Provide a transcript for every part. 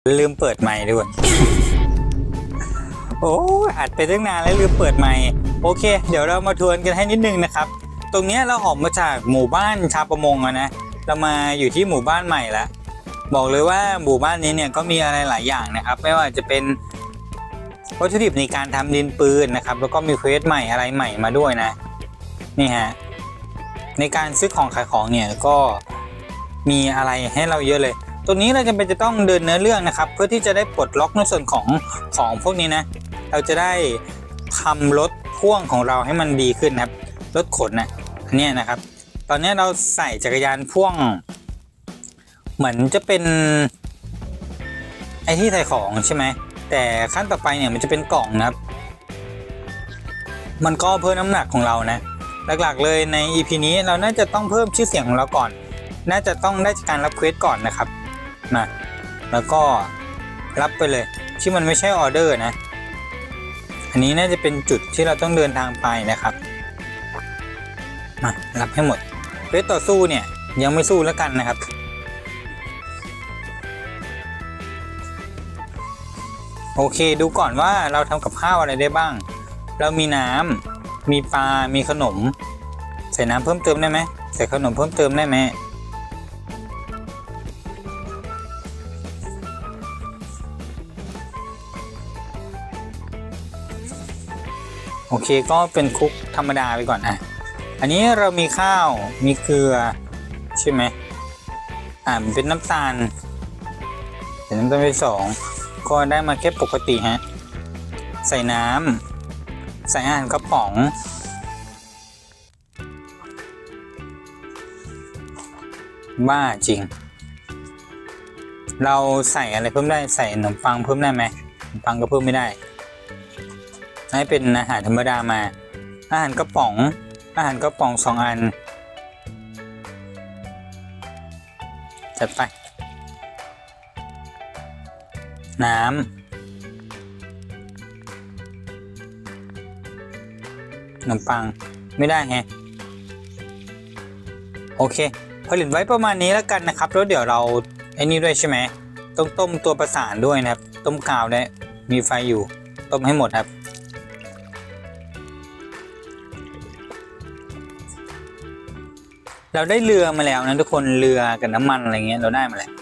ลืมเปิดไมค์ด้วย โอ้อัดไปตั้งนานแล้วลืมเปิดไมค์โอเคเดี๋ยวเรามาทวนกันให้นิดนึงนะครับตรงนี้เราออกมาจากหมู่บ้านชาวประมงนะเรามาอยู่ที่หมู่บ้านใหม่แล้วบอกเลยว่าหมู่บ้านนี้เนี่ยก็มีอะไรหลายอย่างนะครับไม่ว่าจะเป็นวัตถุดิบในการทำดินปืนนะครับแล้วก็มีเควสใหม่อะไรใหม่มาด้วยนะนี่ฮะในการซื้อของขายของเนี่ยก็มีอะไรให้เราเยอะเลยตรงนี้เราจำเป็นจะต้องเดินเนื้อเรื่องนะครับเพื่อที่จะได้ปลดล็อกในส่วนของพวกนี้นะเราจะได้ทำรถพ่วงของเราให้มันดีขึ้นครับรถขนนะอันนี้นะครับตอนนี้เราใส่จักรยานพ่วงเหมือนจะเป็นไอที่ใส่ของใช่ไหมแต่ขั้นต่อไปเนี่ยมันจะเป็นกล่องนะครับมันก็เพิ่มน้ำหนักของเรานะหลักๆเลยใน EP นี้เราน่าจะต้องเพิ่มชื่อเสียงของเราก่อนน่าจะต้องได้จากการรับเควสก่อนนะครับมาแล้วก็รับไปเลยที่มันไม่ใช่ออเดอร์นะอันนี้น่าจะเป็นจุดที่เราต้องเดินทางไปนะครับมารับให้หมดเควสต่อสู้เนี่ยยังไม่สู้แล้วกันนะครับโอเคดูก่อนว่าเราทำกับข้าวอะไรได้บ้างเรามีน้ำมีปลามีขนมใส่น้ำเพิ่มเติมได้ไหมใส่ขนมเพิ่มเติมได้ไหมโอเคก็เป็นคุกธรรมดาไปก่อนอ่ะอันนี้เรามีข้าวมีเกลือใช่ไหมเป็นน้ำตาลเป็นน้ำตาลไป2ก็ได้มาแค่ปกติฮะใส่น้ำใส่อาหารกระป๋องบ้าจริงเราใส่อะไรเพิ่มได้ใส่ขนมปังเพิ่มได้ไหมขนมปังก็เพิ่มไม่ได้ให้เป็นอาหารธรรมดามาอาหารกระป๋อง2 อันจัดไปน้ำขนมปังไม่ได้แฮะโอเคผลิตไว้ประมาณนี้แล้วกันนะครับแล้วเดี๋ยวเราไอ้นี่ด้วยใช่ไหมต้องต้มตัวประสานด้วยนะครับต้มกาวได้มีไฟอยู่ต้มให้หมดครับเราได้เรือมาแล้วนะทุกคนเรือกับน้ำมันอะไรเงี้ยเราได้มาแล้ว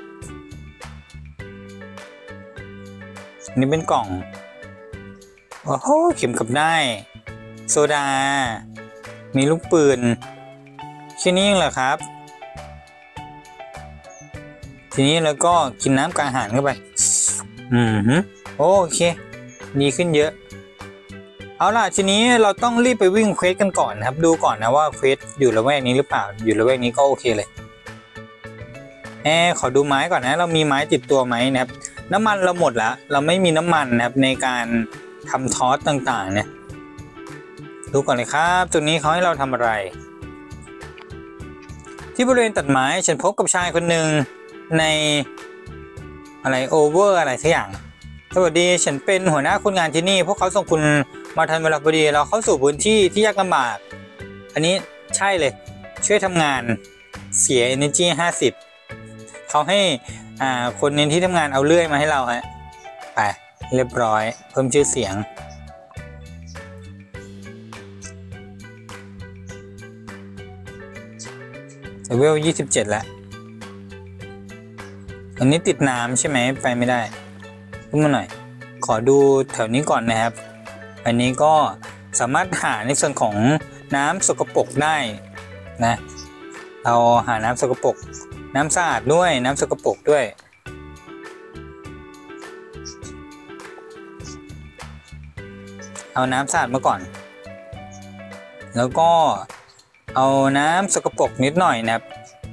นี่เป็นกล่องโอ้โหเข็มกับได้โซดามีลูกปืนแค่นี้เองเหรอครับทีนี้เราก็กินน้ำกลางอาหารเข้าไปโอเคดีขึ้นเยอะเอาล่ะทีนี้เราต้องรีบไปวิ่งเควสกันก่อนนะครับดูก่อนนะว่าเควสอยู่ละแวกนี้หรือเปล่าอยู่ละแวกนี้ก็โอเคเลยขอดูไม้ก่อนนะเรามีไม้ติดตัวไหมนะครับน้ำมันเราหมดแล้วเราไม่มีน้ำมันนะครับในการทำทอสต่างๆเนี่ยดูก่อนเลยครับตรงนี้เขาให้เราทำอะไรที่บริเวณตัดไม้ฉันพบกับชายคนหนึ่งในอะไรโอเวอร์อะไรสักอย่างสวัสดีฉันเป็นหัวหน้าคนงานที่นี่พวกเขาส่งคุณมาทันเวลาพอดีเราเข้าสู่พื้นที่ที่ยากลำบากอันนี้ใช่เลยช่วยทำงานเสีย energy 50เขาให้คนในที่ทำงานเอาเลื่อยมาให้เราฮะไปเรียบร้อยเพิ่มชื่อเสียงเลเวล27แล้วอันนี้ติดน้ำใช่ไหมไปไม่ได้ขึ้นมาหน่อยขอดูแถวนี้ก่อนนะครับอันนี้ก็สามารถหาในส่วนของน้ำสกปรกได้นะเราหาน้ำสกปรกน้ำสะอาดด้วยน้ำสกปรกด้วยเอาน้ำสะอาดมาก่อนแล้วก็เอาน้ำสกปรกนิดหน่อยนะครับ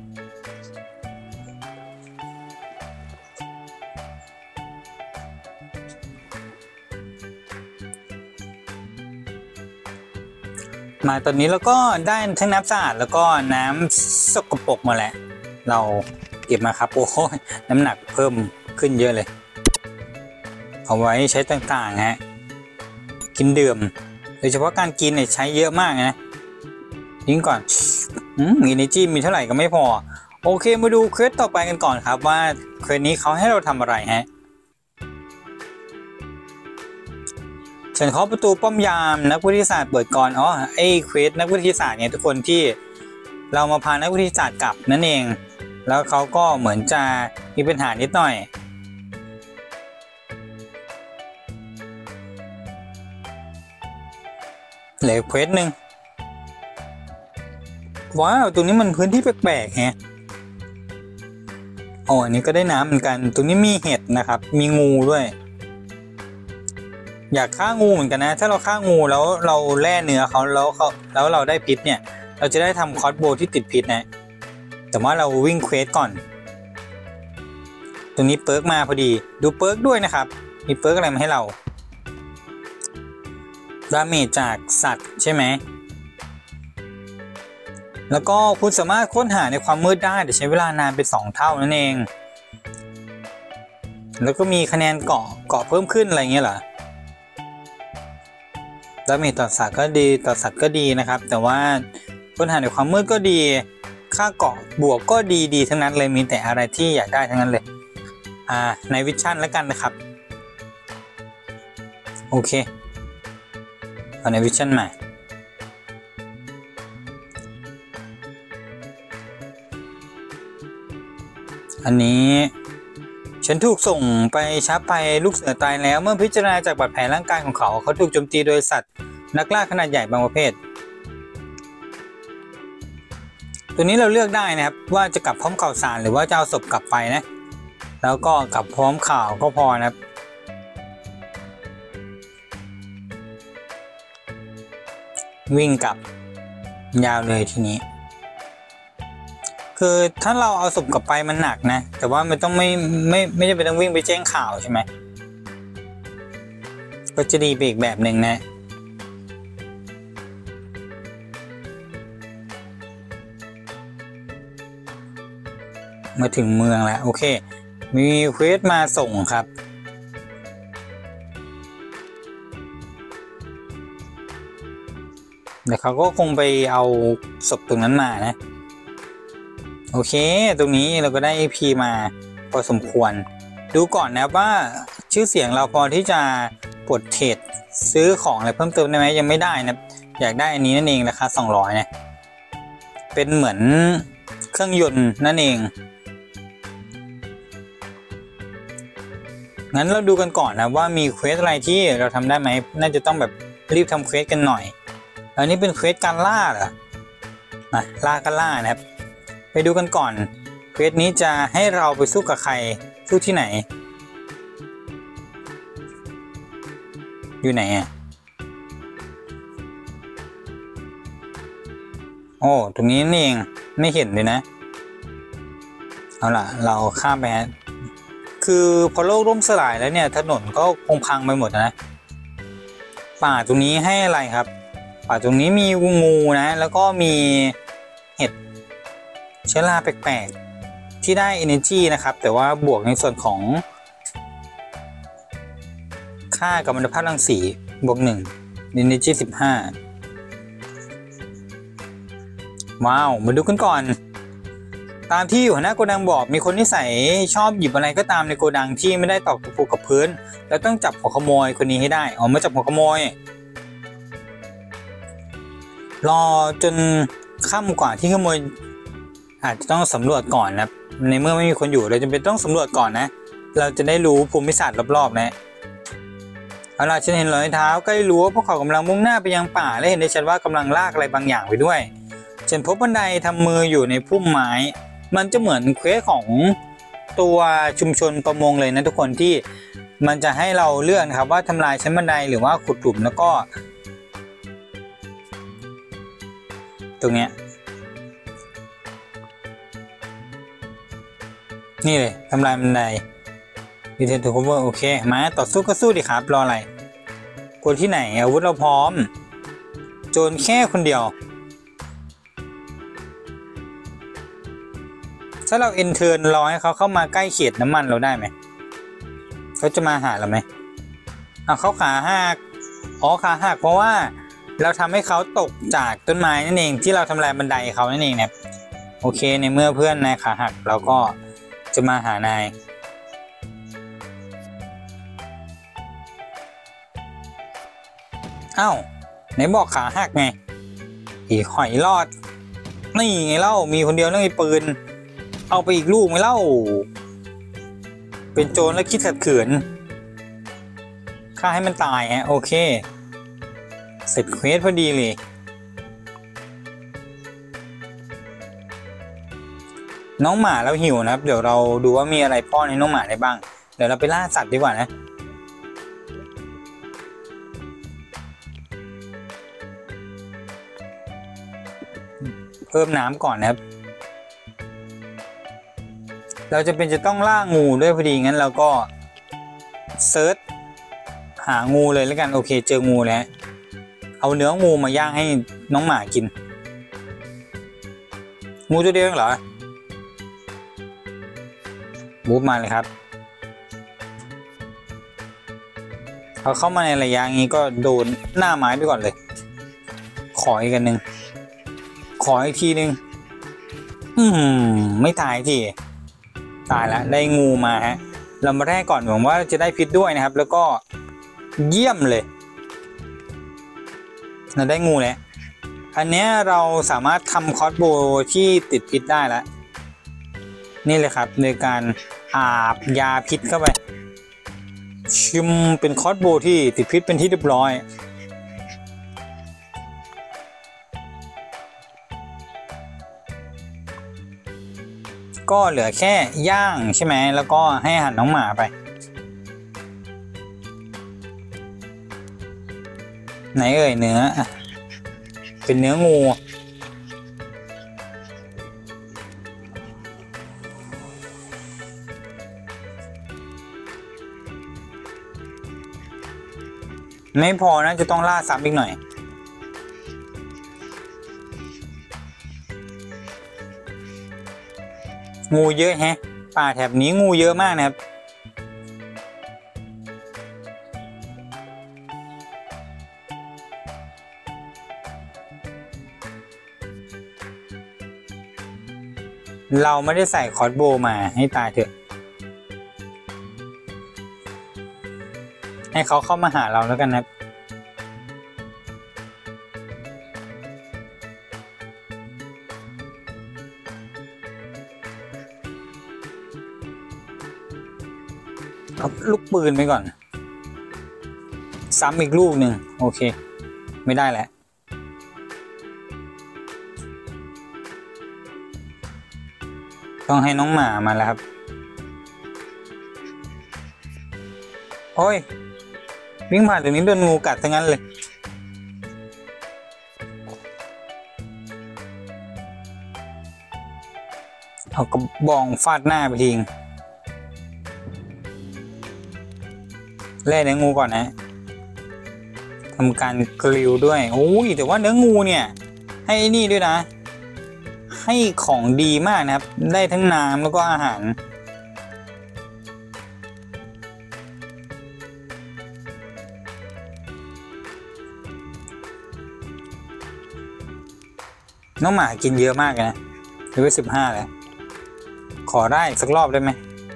มาตอนนี้เราก็ได้ทั้งน้ำสะอาดแล้วก็น้ำสกปรกมาแล้วเราเก็บมาครับโอ้โหน้ำหนักเพิ่มขึ้นเยอะเลยเอาไว้ใช้ต่างๆฮะกินดื่มโดยเฉพาะการกินเนี่ยใช้เยอะมากนะยิ่งก่อนenergy มีเท่าไหร่ก็ไม่พอโโอเคมาดูเควสต่อไปกันก่อนครับว่าเควสนี้เขาให้เราทำอะไรฮะฉันเคาะประตูป้อมยามนักวิทยาศาสตร์เปิดก่อนไอ้เควสนักวิทยาศาสตร์เนี่ยทุกคนที่เรามาพานักวิทยาศาสตร์กลับนั่นเองแล้วเขาก็เหมือนจะมีปัญหานิดหน่อยเหลือเควสหนึ่งว้าวตรงนี้มันพื้นที่แปลกๆฮะอันนี้ก็ได้น้ำเหมือนกันตรงนี้มีเห็ดนะครับมีงูด้วยอยากฆ่างูเหมือนกันนะถ้าเราฆ่างูแล้วเราแล่เนื้อเขาแล้วเราได้พิษเนี่ยเราจะได้ทำคอสโบที่ติดพิษนะแต่ว่าเราวิ่งเควสก่อนตรงนี้เปิร์กมาพอดีดูเปิร์กด้วยนะครับมีเปิร์กอะไรมาให้เราดาเมจจากสัตว์ใช่ไหมแล้วก็คุณสามารถค้นหาในความมืดได้แต่ใช้เวลานานเป็น2 เท่านั่นเองแล้วก็มีคะแนนเกาะเพิ่มขึ้นอะไรเงี้ยเหรอดาเมจต่อสัตว์ก็ดีต่อสัตว์ก็ดีนะครับแต่ว่าค้นหาในความมืดก็ดีค่าเกาะบวกก็ดีทั้งนั้นเลยมีแต่อะไรที่อยากได้ทั้งนั้นเลยในวิชั่นแล้วกันนะครับโอเคเอาในวิชั่นมาอันนี้ฉันถูกส่งไปช้าไปลูกเสือตายแล้วเมื่อพิจารณาจากบาดแผลร่างกายของเขาถูกโจมตีโดยสัตว์นักล่าขนาดใหญ่บางประเภทตัวนี้เราเลือกได้นะครับว่าจะกลับพร้อมข่าวสารหรือว่าจะเอาศพกลับไปนะแล้วก็กลับพร้อมข่าวก็พอนะครับวิ่งกลับยาวเลยทีนี้คือถ้าเราเอาศพกลับไปมันหนักนะแต่ว่ามันต้องไม่จำเป็นต้องวิ่งไปแจ้งข่าวใช่ไหมก็จะดีไปอีกแบบหนึ่งนะมาถึงเมืองแล้วโอเคมีเควสมาส่งครับเดี๋ยวเขาก็คงไปเอาศพตรงนั้นมานะโอเคตรงนี้เราก็ได้ AP มาพอสมควรดูก่อนนะว่าชื่อเสียงเราพอที่จะปลดเทรดซื้อของอะไรเพิ่มเติมได้ไหมยังไม่ได้นะอยากได้อันนี้นั่นเองราคา200นะเป็นเหมือนเครื่องยนต์นั่นเองงั้นเราดูกันก่อนนะว่ามีเควสอะไรที่เราทำได้ไหมน่าจะต้องแบบรีบทำเควสกันหน่อยอันนี้เป็นเควสการล่าเหรอล่ากันล่านะครับไปดูกันก่อนเควสนี้จะให้เราไปสู้กับใครสู้ที่ไหนอยู่ไหนตรงนี้นี่เองไม่เห็นเลยนะเอาล่ะเราข้ามไปฮะคือพอโลกล่มสลายแล้วเนี่ยถนนก็คงพังไปหมดนะป่าตรงนี้ให้อะไรครับป่าตรงนี้มีงูนะแล้วก็มีเห็ดเชื้อราแปลกๆที่ได้ energy นะครับแต่ว่าบวกในส่วนของค่ากัมมันตภาพรังสีบวก1 energy 15ว้าวมาดูกันก่อนตามที่หัวหน้าโกดังบอกมีคนนิสัยชอบหยิบอะไรก็ตามในโกดังที่ไม่ได้ตอกตะปูกับพื้นแล้วต้องจับหัวขโมยคนนี้ให้ได้มาจับหัวขโมยรอจนค่ำกว่าที่ขโมยอาจจะต้องสำรวจก่อนนะในเมื่อไม่มีคนอยู่เราจำเป็นต้องสำรวจก่อนนะเราจะได้รู้ภูมิศาสตร์รอบๆนะเอาล่ะฉันเห็นรอยเท้าใกล้รั้วพวกเขากำลังมุ่งหน้าไปยังป่าและเห็นได้ชัดว่ากำลังลากอะไรบางอย่างไปด้วยฉันพบบันไดทำมืออยู่ในพุ่มไม้มันจะเหมือนเควสของตัวชุมชนประมงเลยนะทุกคนที่มันจะให้เราเลือกนะครับว่าทำลายชั้นบันไดหรือว่าขุดหลุมแล้วก็ตรงเนี้ยนี่เลยทำลายบันไดดีเทลทูโคเวอร์โอเคมาต่อสู้ก็สู้ดิครับรออะไรกลัวที่ไหนอาวุธเราพร้อมโจรแค่คนเดียวถ้าเราเอนเทิร์นรอให้เขาเข้ามาใกล้เขตน้ำมันเราได้ไหมเขาจะมาหาเราไหมเขาขาหักขาหักเพราะว่าเราทำให้เขาตกจากต้นไม้นั่นเองที่เราทำลายบันไดเขานั่นเองนะโอเคในเมื่อเพื่อนนายขาหักเราก็จะมาหานายอ้าวไหนบอกขาหักไงอีหอยรอดนี่ไงเล่ามีคนเดียวแล้วมีปืนเอาไปอีกลูกไหมเล่าเป็นโจรแล้วคิดขัดขืนฆ่าให้มันตายฮะโอเคเสร็จเควสพอดีเลยน้องหมาเราหิวนะครับเดี๋ยวเราดูว่ามีอะไรป้อนให้น้องหมาได้บ้างเดี๋ยวเราไปล่าสัตว์ดีกว่านะเพิ่มน้ำก่อนนะครับเราจะเป็นจะต้องล่างูด้วยพอดีงั้นเราก็เซิร์ชหางูเลยแล้วกันโอเคเจองูแล้วเอาเนื้องูมาย่างให้น้องหมากินงูตัวเดียวเหรอบู๊มาเลยครับเอาเข้ามาในระยะนี้ก็โดนหน้าไม้ไปก่อนเลยขออีกอันหนึ่งขออีกทีนึงไม่ตายทีตายแล้วได้งูมาฮะเรามาแรกก่อนหวังว่าจะได้พิษด้วยนะครับแล้วก็เยี่ยมเลยเราได้งูแล้วอันนี้เราสามารถทำคอสโบที่ติดพิษได้แล้วนี่เลยครับในการอาบยาพิษเข้าไปชิมเป็นคอสโบที่ติดพิษเป็นที่เรียบร้อยก็เหลือแค่ย่างใช่ไหมแล้วก็ให้อาหารน้องหมาไปไหนเอ่ยเนื้อเป็นเนื้องูไม่พอนะจะต้องล่าซ้ำอีกหน่อยงูเยอะแฮะป่าแถบนี้งูเยอะมากนะครับเราไม่ได้ใส่คอสโบมาให้ตายเถอะให้เขาเข้ามาหาเราแล้วกันนะเอาลูกปืนไปก่อนซ้ำอีกลูกหนึ่งโอเคไม่ได้แล้วต้องให้น้องหมามาแล้วครับโอ้ยวิ่งผ่านตรงนี้โดนงูกัดทั้งนั้นเลยเอากระบองฟาดหน้าไปทิ้งแล่เนื้องูก่อนนะทำการกริลด้วยโอ้ยแต่ว่าเนื้องูเนี่ยให้นี่ด้วยนะให้ของดีมากนะครับได้ทั้งน้ำแล้วก็อาหารน้องหมากินเยอะมากนะเลเวล15แล้วขอได้สักรอบได้ไหม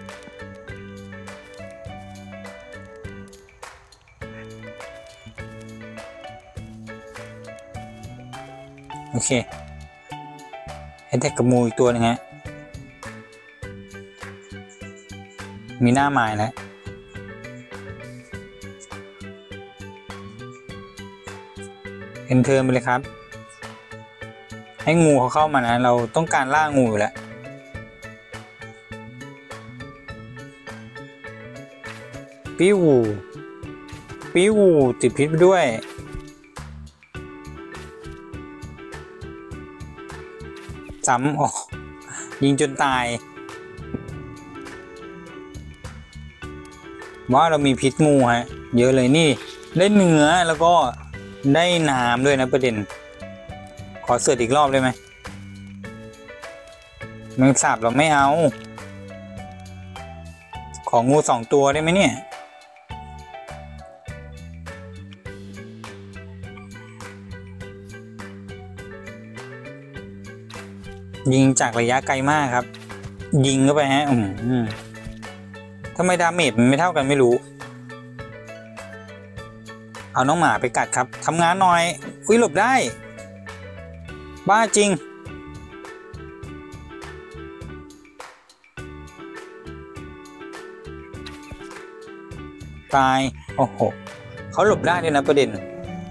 โอเคให้แท็กกับมูอีกตัวนึงฮะมีหน้าไม้แล้วเอ็นเทอร์ไปเลยครับให้งูเขาเข้ามานะเราต้องการล่างูอยู่แล้วปิ้วติดพิษไปด้วยซ้ำอ๋อยิงจนตายว่าเรามีพิษงูฮะเยอะเลยนี่ได้เนื้อแล้วก็ได้น้ำด้วยนะประเด็นขอเสิร์ชอีกรอบได้ไหมแมงสาบเราไม่เอาของงู2 ตัวได้ไหมเนี่ยยิงจากระยะไกลมากครับยิงเข้าไปฮะทำไมดาเมจมันไม่เท่ากันไม่รู้เอาน้องหมาไปกัดครับทำงานหน่อยอุ้ยหลบได้บ้าจริงตายโอ้โหเขาหลบได้ด้วยนะประเด็น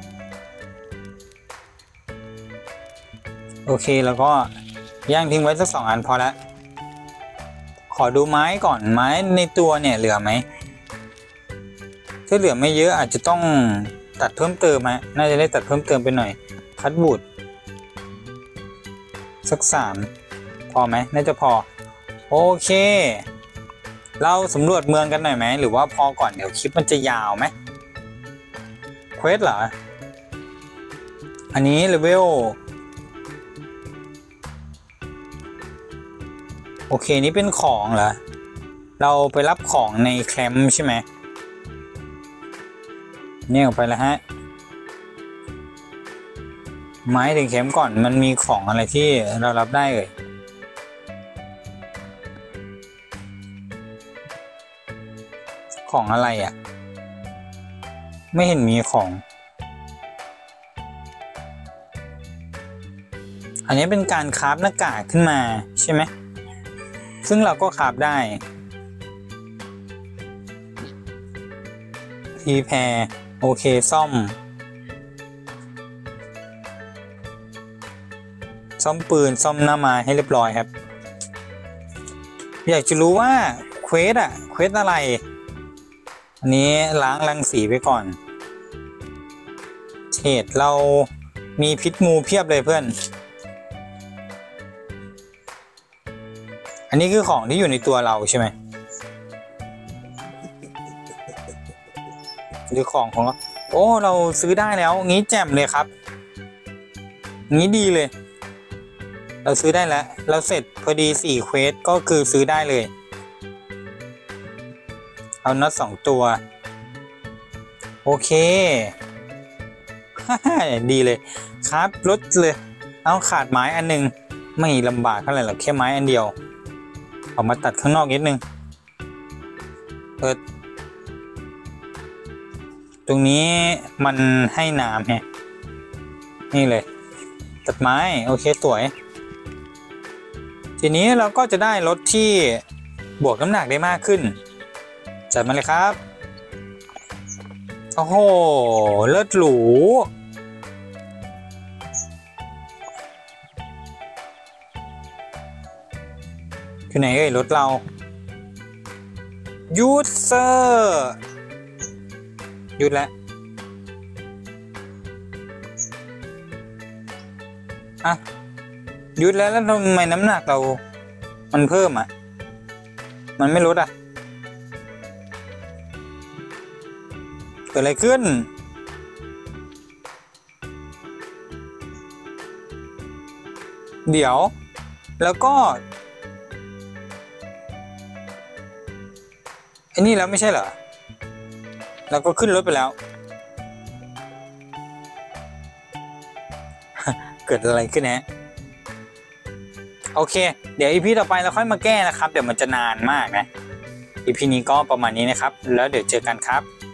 โอเคแล้วก็ย่างทิ้งไว้สัก2 อันพอละขอดูไม้ก่อนไม้ในตัวเนี่ยเหลือไหมถ้าเหลือไม่เยอะอาจจะต้องตัดเพิ่มเติมฮะน่าจะได้ตัดเพิ่มเติมไปหน่อยคัดบูดสัก3พอไหมน่าจะพอโอเคเราสำรวจเมืองกันหน่อยไหมหรือว่าพอก่อนเดี๋ยวคลิปมันจะยาวไหมเควสเหรออันนี้เลเวลโอเคนี่เป็นของเหรอเราไปรับของในแคมป์ใช่ไหมเนี่ยออกไปแล้วฮะไม้ถึงแคมป์ก่อนมันมีของอะไรที่เรารับได้เลยของอะไรอ่ะไม่เห็นมีของอันนี้เป็นการคราฟหน้ากากขึ้นมาใช่ไหมซึ่งเราก็คราฟได้ทีแพรโอเคซ่อมปืนซ่อมหน้าไม้ให้เรียบร้อยครับอยากจะรู้ว่าเควสอะไรอันนี้ล้างรังสีไปก่อนเฉดเรามีพิษงูเพียบเลยเพื่อนอันนี้คือของที่อยู่ในตัวเราใช่ไหมหรือของเราโอ้เราซื้อได้แล้วงี้แจ่มเลยครับงี้ดีเลยเราซื้อได้แล้วเราเสร็จพอดี4 เควสก็คือซื้อได้เลยเอาน็อต2 ตัวโอเคดีเลยครับลดเลยเอาขาดไม้อันนึงไม่ลำบากเท่าไหร่หรอกแค่ไม้อันเดียวออกมาตัดข้างนอกนิดนึงตรงนี้มันให้น้ำไงนี่เลยตัดไม้โอเคสวยทีนี้เราก็จะได้รถที่บวกน้ำหนักได้มากขึ้นจัดมาเลยครับโอ้โหเลิศหรูคือไหนเอ่ยรถเรายูสเซอร์หยุดแล้วอ่ะหยุดแล้วทำไมน้ำหนักเรามันเพิ่มอ่ะมันไม่ลดอ่ะเกิดอะไรขึ้นเดี๋ยวแล้วก็ไอ้นี่แล้วไม่ใช่เหรอแล้วก็ขึ้นรถไปแล้วเกิดอะไรขึ้นฮะโอเคเดี๋ยวอีพีต่อไปเราค่อยมาแก้นะครับเดี๋ยวมันจะนานมากนะอีพีนี้ก็ประมาณนี้นะครับแล้วเดี๋ยวเจอกันครับ